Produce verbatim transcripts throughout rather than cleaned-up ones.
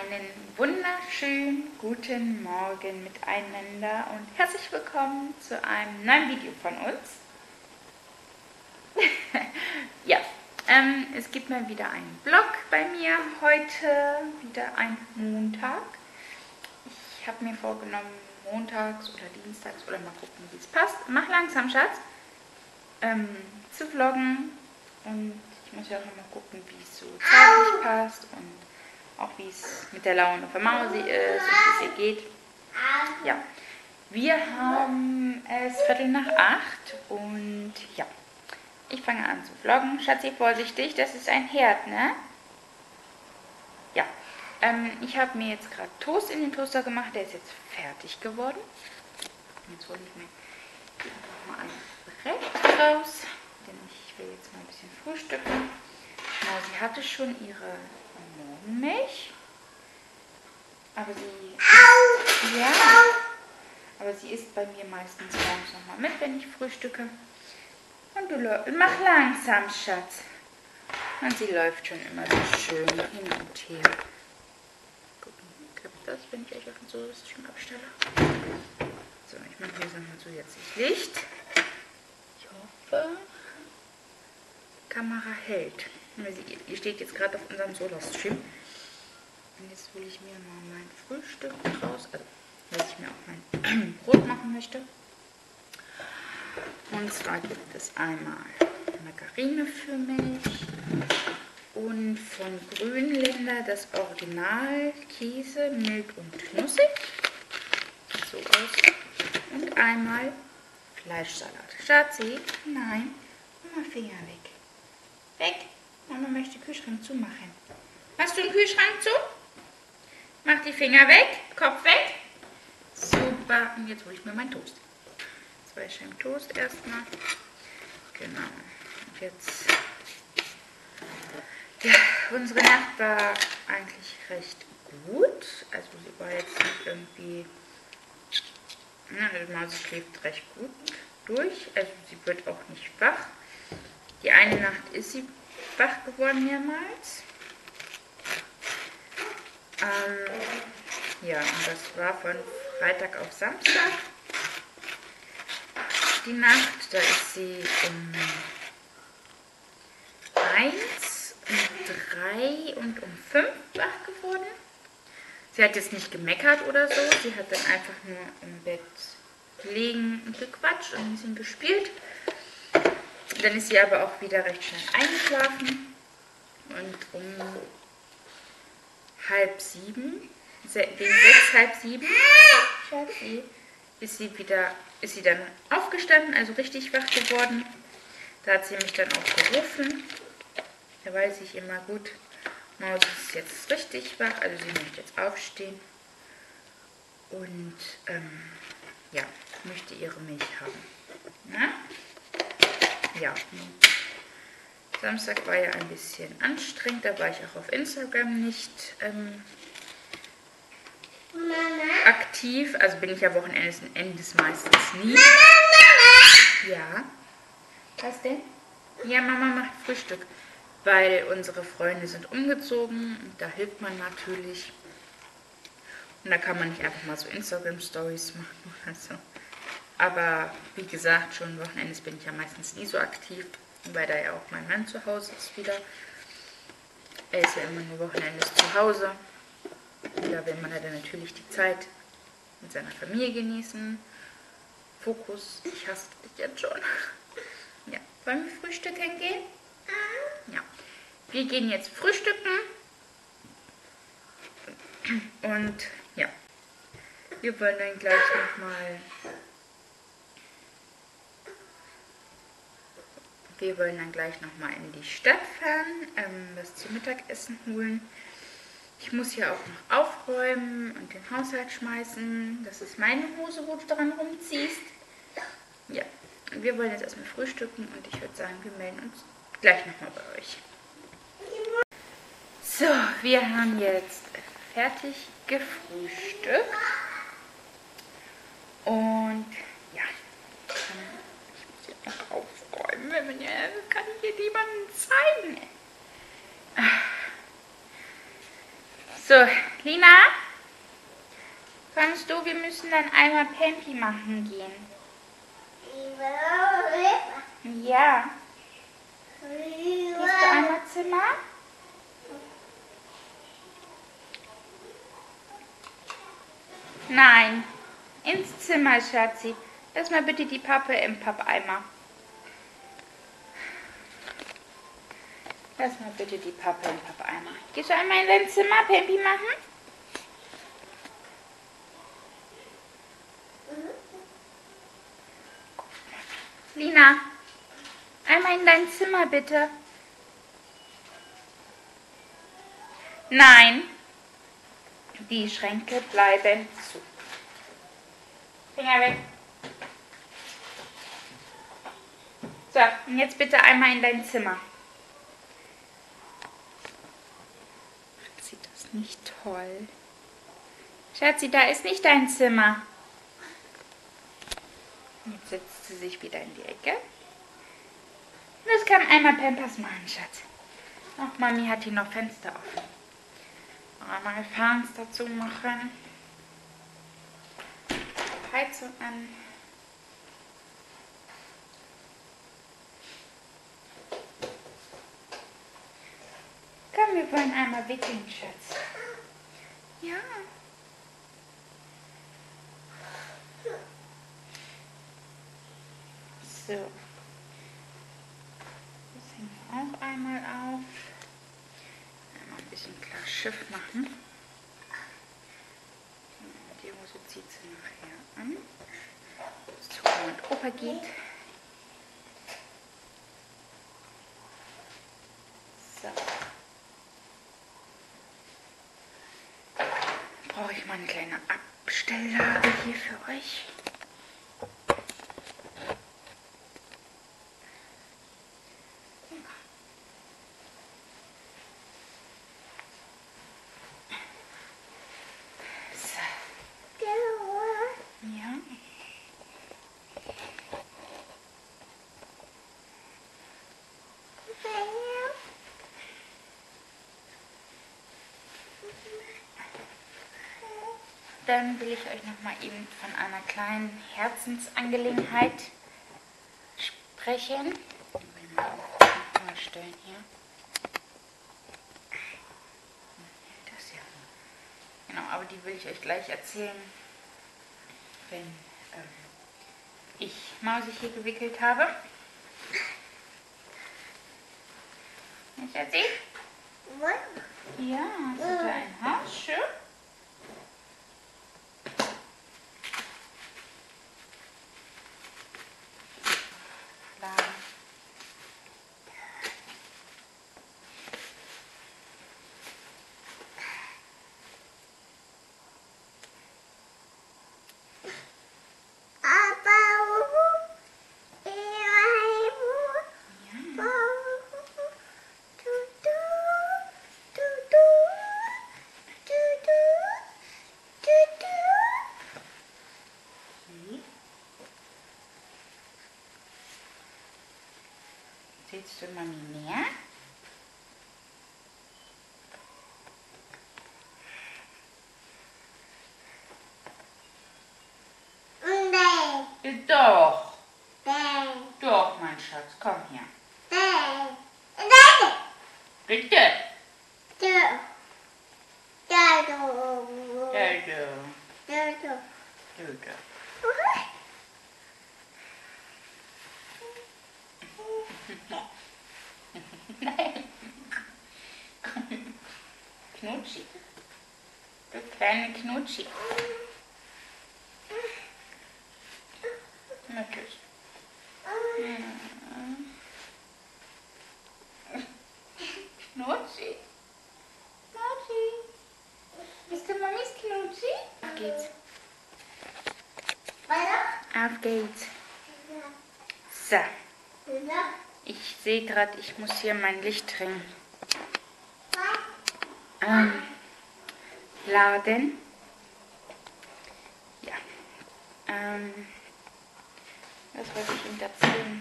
Einen wunderschönen guten Morgen miteinander und herzlich willkommen zu einem neuen Video von uns. Ja, ähm, es gibt mal wieder einen Vlog bei mir. Heute wieder ein Montag. Ich habe mir vorgenommen, montags oder dienstags oder mal gucken, wie es passt. Mach langsam, Schatz. Ähm, zu vloggen. Und ich muss ja auch noch mal gucken, wie es so zeitlich passt und auch wie es mit der Laune von Mausi ist und wie es ihr geht. Ja, wir haben es Viertel nach acht und ja, ich fange an zu vloggen. Schatzi, vorsichtig, das ist ein Herd, ne? Ja, ähm, ich habe mir jetzt gerade Toast in den Toaster gemacht, der ist jetzt fertig geworden. Jetzt hole ich mir noch mal ein Brett raus, denn ich will jetzt mal ein bisschen frühstücken. Mausi hatte schon ihre Morgenmilch, aber sie isst, ja, aber sie isst bei mir meistens morgens nochmal mit, wenn ich frühstücke. Und du mach langsam, Schatz. Und sie läuft schon immer so schön hin und her. Gucken, klappt das, wenn ich euch auf den Soße schon abstelle? So, ich mache hier so mal zusätzlich Licht. Ich hoffe, die Kamera hält. Ihr steht jetzt gerade auf unserem Solarstream. Und jetzt hole ich mir mal mein Frühstück raus, also dass ich mir auch mein Brot machen möchte. Und zwar gibt es einmal Margarine für Milch und von Grünländer das Original Käse, mild und nussig. Sieht so aus. Und einmal Fleischsalat. Schatzi, nein, mach mal Finger weg. Weg. Mama möchte den Kühlschrank zumachen. Hast du einen Kühlschrank zu? Mach die Finger weg, Kopf weg. Super. Und jetzt hole ich mir meinen Toast. Zwei Scheiben Toast erstmal. Genau. Und jetzt. Ja, unsere Nacht war eigentlich recht gut. Also sie war jetzt nicht irgendwie. Na, die Maus schläft recht gut durch. Also sie wird auch nicht wach. Die eine Nacht ist sie wach geworden mehrmals. Ähm, ja, und das war von Freitag auf Samstag. Die Nacht, da ist sie um eins, um drei und um fünf wach geworden. Sie hat jetzt nicht gemeckert oder so, sie hat dann einfach nur im Bett gelegen und gequatscht und ein bisschen gespielt. Dann ist sie aber auch wieder recht schnell eingeschlafen und um halb sieben, gegen sechs, halb sieben, Schatzi, ist sie wieder, ist sie dann aufgestanden, also richtig wach geworden. Da hat sie mich dann auch gerufen. Da weiß ich immer, gut, Maus ist jetzt richtig wach, also sie möchte jetzt aufstehen und ähm, ja, möchte ihre Milch haben. Na? Ja, Samstag war ja ein bisschen anstrengend, da war ich auch auf Instagram nicht ähm, aktiv, also bin ich ja Wochenendes Endes meistens nie. Ja, was denn? Ja, Mama macht Frühstück, weil unsere Freunde sind umgezogen und da hilft man natürlich. Und da kann man nicht einfach mal so Instagram-Stories machen oder so. Aber wie gesagt, schon Wochenendes bin ich ja meistens nie so aktiv, weil da ja auch mein Mann zu Hause ist wieder. Er ist ja immer nur Wochenendes zu Hause. Und da will man ja dann natürlich die Zeit mit seiner Familie genießen. Fokus, ich hasse dich jetzt schon. Ja, wollen wir frühstücken gehen? Ja, wir gehen jetzt frühstücken. Und ja, wir wollen dann gleich nochmal... Wir wollen dann gleich nochmal in die Stadt fahren, ähm, was zum Mittagessen holen. Ich muss hier auch noch aufräumen und den Haushalt schmeißen. Das ist meine Hose, wo du dran rumziehst. Ja, und wir wollen jetzt erstmal frühstücken und ich würde sagen, wir melden uns gleich nochmal bei euch. So, wir haben jetzt fertig gefrühstückt. Und ja, ich muss jetzt noch aufräumen. Kann ich hier niemanden zeigen. So, Lina, kommst du? Wir müssen dann einmal Pampi machen gehen. Ja. Gehst du einmal Zimmer? Nein. Ins Zimmer, Schatzi. Lass mal bitte die Pappe im Pappeimer. Lass mal bitte die Pappe im Pappeimer. Gehst du einmal in dein Zimmer Pampi machen? Lina, einmal in dein Zimmer bitte. Nein, die Schränke bleiben zu. Finger weg. So, und jetzt bitte einmal in dein Zimmer. Sieht das nicht toll? Schatzi, da ist nicht dein Zimmer. Jetzt setzt sie sich wieder in die Ecke. Und das kann einmal Pampers machen, Schatz. Ach, Mami hat hier noch Fenster offen. Einmal Fenster zumachen. Heizung an. Komm, wir wollen einmal wickeln, Schatz. Ja. So. Das hängen wir auch einmal auf. Einmal ein bisschen klar Schiff machen. Die Hose zieht sie nachher an. Bis zu Oma und Opa geht. So. Brauche ich mal eine kleine Abstelllage hier für euch. Dann will ich euch noch mal eben von einer kleinen Herzensangelegenheit sprechen. Ich will mal stellen hier. Das ja. Genau, aber die will ich euch gleich erzählen, wenn ähm, ich Mausi hier gewickelt habe. Nicht erzählt? Ja, hast du da ein Haus? Schön. Willst du Mami mehr? Nee. Doch. Nee. Doch, mein Schatz, komm her. Nee. Bitte. Ja. Ja, du. Ja, du. Ja, du. Ja, du. Nein. Knutschi. Du kleine Knutschi. Natürlich. Knutschi. Knutschi. Bist du Mamis Knutschi? Auf geht's. Weiter? Auf geht's. So. Ich sehe gerade, ich muss hier mein Lichtring ähm, laden. Ja. Ähm, was wollte ich ihm erzählen?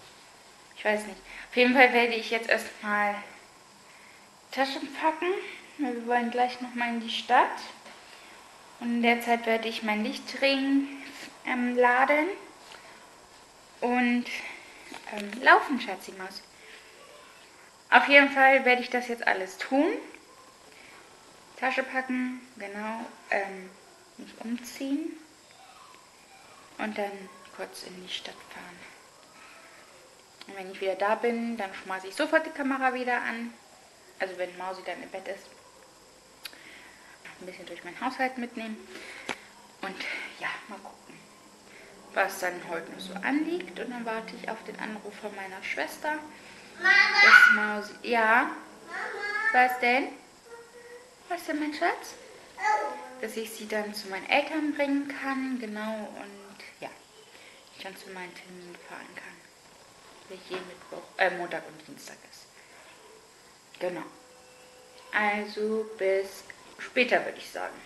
Ich weiß nicht. Auf jeden Fall werde ich jetzt erstmal Taschen packen. Wir wollen gleich nochmal in die Stadt. Und in der Zeit werde ich meinen Lichtring ähm, laden und ähm, laufen, Schatzi Maus. Auf jeden Fall werde ich das jetzt alles tun. Tasche packen, genau, ähm, mich umziehen und dann kurz in die Stadt fahren. Und wenn ich wieder da bin, dann schmeiße ich sofort die Kamera wieder an. Also wenn Mausi dann im Bett ist. Ein bisschen durch meinen Haushalt mitnehmen. Und ja, mal gucken, was dann heute noch so anliegt. Und dann warte ich auf den Anruf von meiner Schwester. Mama! Das Mausi, ja? Mama! Was denn? Was denn, mein Schatz? Dass ich sie dann zu meinen Eltern bringen kann, genau, und ja, ich dann zu meinen Terminen fahren kann. Der hier Mittwoch, äh, Montag und Dienstag ist. Genau. Also bis später, würde ich sagen.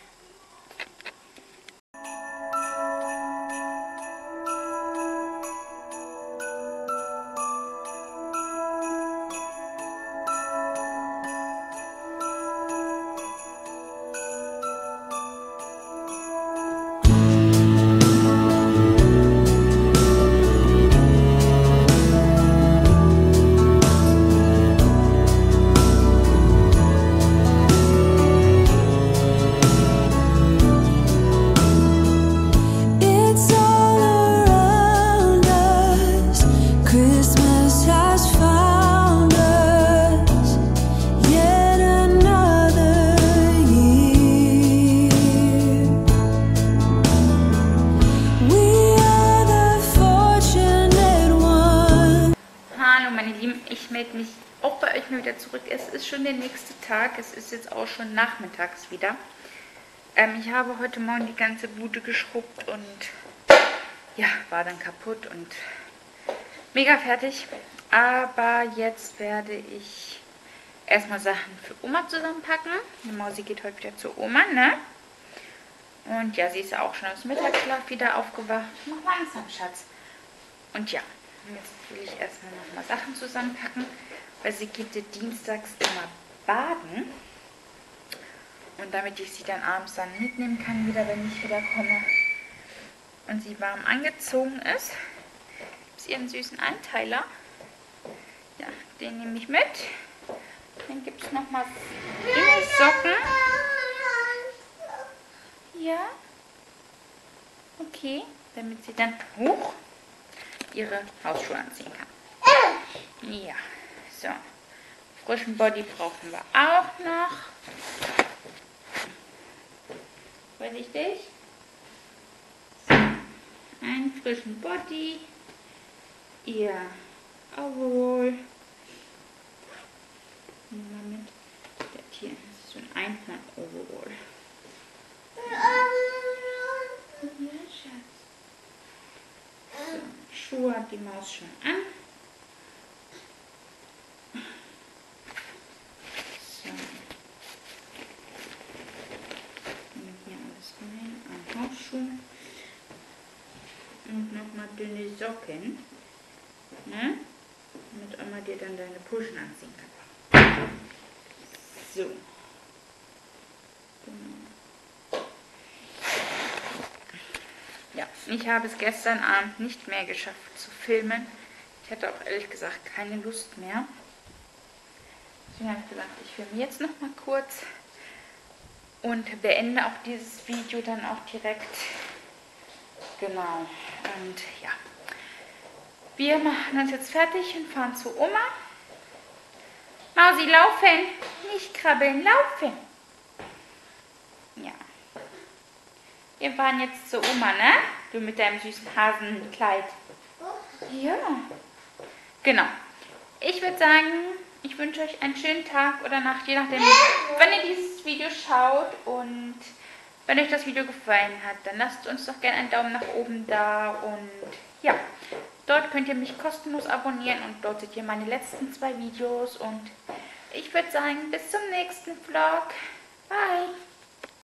Mich auch bei euch mal wieder zurück. Es ist schon der nächste Tag. Es ist jetzt auch schon nachmittags wieder. Ähm, ich habe heute Morgen die ganze Bude geschrubbt und ja, war dann kaputt und mega fertig. Aber jetzt werde ich erstmal Sachen für Oma zusammenpacken. Die Mausi geht heute wieder zu Oma, ne? Und ja, sie ist ja auch schon aus dem Mittagsschlaf wieder aufgewacht. Mach langsam, Schatz. Und ja. Jetzt will ich erstmal noch mal Sachen zusammenpacken, weil sie geht ja dienstags immer baden. Und damit ich sie dann abends dann mitnehmen kann, wieder, wenn ich wieder komme. Und sie warm angezogen ist. Gibt es ihren süßen Einteiler. Ja, den nehme ich mit. Dann gibt es noch mal Socken. Ja. Okay, damit sie dann hoch ihre Hausschuhe anziehen kann. Ja, so. Frischen Body brauchen wir auch noch. Vorsichtig. So. Einen frischen Body. Ihr Overall. Nehmen wir mit. Das hier ist so ein Einhorn-Overall. Ja, Schatz. So, Schuhe hat die Maus schon an. So. Und hier alles rein. Ein Hausschuh. Und nochmal dünne Socken. Ne? Damit Oma dir dann deine Puschen anziehen kann. So. Genau. Ja, ich habe es gestern Abend nicht mehr geschafft zu filmen. Ich hatte auch ehrlich gesagt keine Lust mehr. Deswegen habe ich gesagt, ich filme jetzt noch mal kurz und beende auch dieses Video dann auch direkt. Genau. Und ja, wir machen uns jetzt fertig und fahren zu Oma. Mausi, laufen! Nicht krabbeln, laufen! Ja. Wir fahren jetzt zu Oma, ne? Du mit deinem süßen Hasenkleid. Ja. Genau. Ich würde sagen, ich wünsche euch einen schönen Tag oder Nacht, je nachdem, wenn ihr dieses Video schaut. Und wenn euch das Video gefallen hat, dann lasst uns doch gerne einen Daumen nach oben da. Und ja, dort könnt ihr mich kostenlos abonnieren und dort seht ihr meine letzten zwei Videos. Und ich würde sagen, bis zum nächsten Vlog. Bye!